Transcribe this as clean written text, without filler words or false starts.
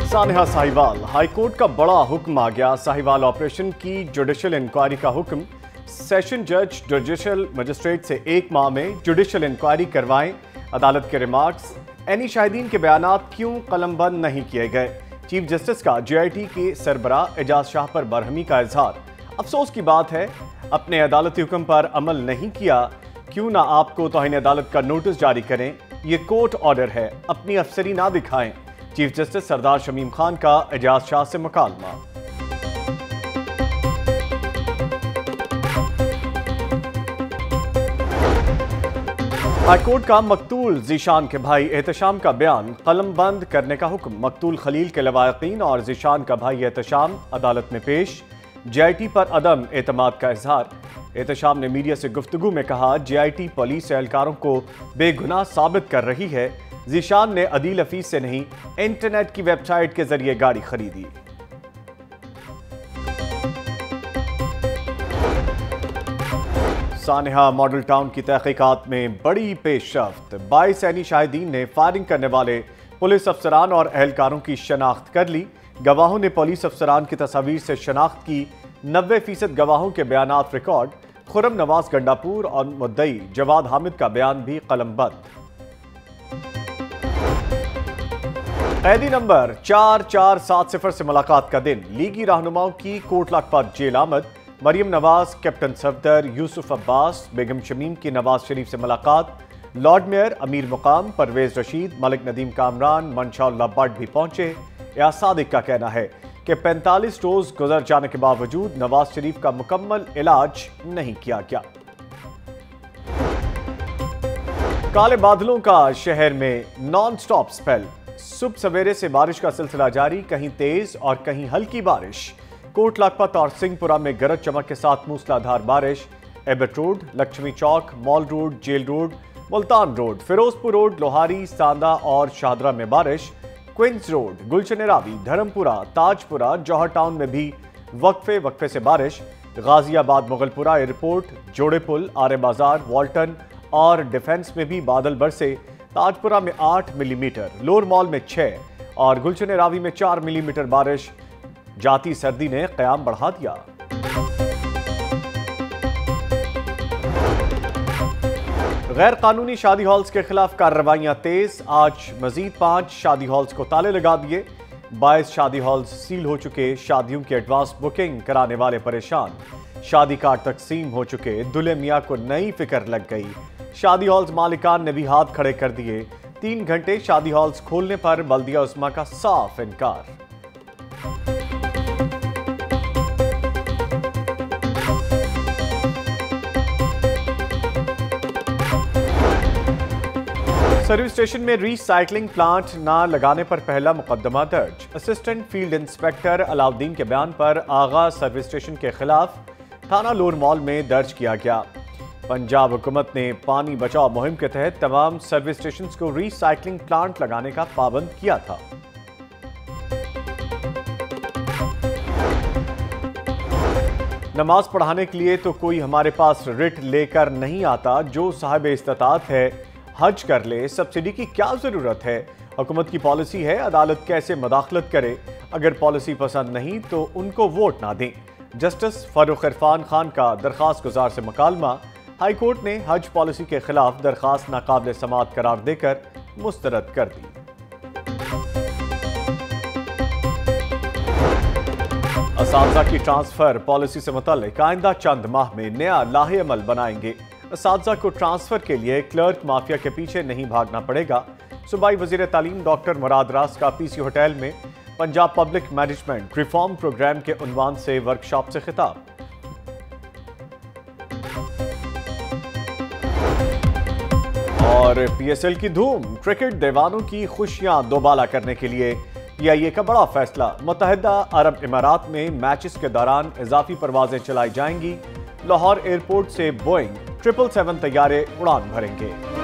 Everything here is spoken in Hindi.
सानिहा साहिवाल, हाईकोर्ट का बड़ा हुक्म आ गया। साहिवाल ऑपरेशन की जुडिशियल इंक्वायरी का हुक्म। सेशन जज जुडिशियल मजिस्ट्रेट से 1 माह में जुडिशियल इंक्वायरी करवाएं। अदालत के रिमार्क्स, एनी शाहिदीन के बयानात क्यों कलमबंद नहीं किए गए। चीफ जस्टिस का JIT के सरबराह एजाज शाह पर बरहमी का इजहार। अफसोस की बात है अपने अदालती हुक्म पर अमल नहीं किया, क्यों ना आपको तौहीन अदालत का नोटिस जारी करें। ये कोर्ट ऑर्डर है, अपनी अफसरी ना दिखाएं। चीफ जस्टिस सरदार शमीम खान का एजाज शाह से मुकालमा। हाईकोर्ट का मकतूल जीशान के भाई एहतशाम का बयान कलमबंद करने का हुक्म। मकतूल खलील के लवायकीन और जीशान का भाई एहतशाम अदालत में पेश। JIT पर अदम एतमाद का इजहार। एहतशाम ने मीडिया से गुफ्तगू में कहा, JIT पुलिस एहलकारों को बेगुनाह साबित कर रही है। जीशान ने अदील हफीज से नहीं, इंटरनेट की वेबसाइट के जरिए गाड़ी खरीदी। सानिहा मॉडल टाउन की तहकीकात में बड़ी पेशरफ्त। 22 एनी शाहिदीन ने फायरिंग करने वाले पुलिस अफसरान और एहलकारों की शनाख्त कर ली। गवाहों ने पुलिस अफसरान की तस्वीर से शनाख्त की। 90% गवाहों के बयानात रिकॉर्ड। खुर्रम नवाज गंडापुर और मुद्दई जवाद हामिद का बयान भी कलमबंद। कैदी नंबर 4470 से मुलाकात का दिन। लीगी रहनुमाओं की कोट लखपत जेल आमद। मरियम नवाज, कैप्टन सफदर, यूसुफ अब्बास, बेगम शमीम की नवाज शरीफ से मुलाकात। लॉर्ड मेयर, अमीर मुकाम, परवेज रशीद, मलिक नदीम कामरान, मंशाउल्लाह भट्ट भी पहुंचे। या सादिक का कहना है कि 45 रोज गुजर जाने के बावजूद नवाज शरीफ का मुकम्मल इलाज नहीं किया गया। काले बादलों का शहर में नॉन स्टॉप स्पेल। सुबह सवेरे से बारिश का सिलसिला जारी, कहीं तेज और कहीं हल्की बारिश। कोट लखपत और सिंहपुरा में गरज चमक के साथ मूसलाधार बारिश। Abbott Road, Lakshmi Chowk, Mall Road, Jail Road, Multan Road, Ferozepur Road, Lohari, Sanda और शाहदरा में बारिश। Queens Road, Gulshan Ravi, Dharampura, Tajpura, Johar Town में भी वक्फे से बारिश। गाजियाबाद, मुगलपुरा एयरपोर्ट, जोड़े पुल, आरे बाजार, वॉल्टन और डिफेंस में भी बादल बरसे। ताजपुरा में 8 मिलीमीटर, लोअर मॉल में 6 और गुलशन रावी में 4 मिलीमीटर बारिश। जाती सर्दी ने क़याम बढ़ा दिया। गैर कानूनी शादी हॉल्स के खिलाफ कार्रवाइयां तेज। आज मजीद 5 शादी हॉल्स को ताले लगा दिए। 22 शादी हॉल्स सील हो चुके। शादियों की एडवांस बुकिंग कराने वाले परेशान। शादी कार्ड तकसीम हो चुके। दुल्हे मियाँ को नई फिक्र लग गई। शादी हॉल्स मालिकान ने भी हाथ खड़े कर दिए। 3 घंटे शादी हॉल्स खोलने पर बल्दिया उस्मा का साफ इनकार। सर्विस स्टेशन में रीसाइक्लिंग प्लांट ना लगाने पर पहला मुकदमा दर्ज। असिस्टेंट फील्ड इंस्पेक्टर अलाउद्दीन के बयान पर आगा सर्विस स्टेशन के खिलाफ थाना लोर मॉल में दर्ज किया गया। पंजाब हुकूमत ने पानी बचाओ मुहिम के तहत तमाम सर्विस स्टेशन को रीसाइक्लिंग प्लांट लगाने का पाबंद किया था। नमाज पढ़ाने के लिए तो कोई हमारे पास रिट लेकर नहीं आता। जो साहिब इस्तात है हज कर ले, सब्सिडी की क्या जरूरत है। हुकूमत की पॉलिसी है, अदालत कैसे मदाखलत करे। अगर पॉलिसी पसंद नहीं तो उनको वोट ना दें। जस्टिस फारूक इरफान खान का दरखास्त गुजार से मुकालमा। हाई कोर्ट ने हज पॉलिसी के खिलाफ दरखास्त नाकाबिल समाअत करार देकर मुस्तरद कर दी। असातिज़ा की ट्रांसफर पॉलिसी से मुताल्लिक आइंदा चंद माह में नया लाहे अमल बनाएंगे। असातिज़ा को ट्रांसफर के लिए क्लर्क माफिया के पीछे नहीं भागना पड़ेगा। सूबाई वज़ीर तालीम डॉक्टर मुराद रास का PC होटल में Punjab public management reform programme के उन्वान से वर्कशॉप से खिताब। और PSL की धूम, क्रिकेट दीवानों की खुशियां दोबाला करने के लिए PIA का बड़ा फैसला। मुत्तहिदा अरब इमारात में मैचेस के दौरान इजाफी परवाजें चलाई जाएंगी। लाहौर एयरपोर्ट से बोइंग 777 तैयारे उड़ान भरेंगे।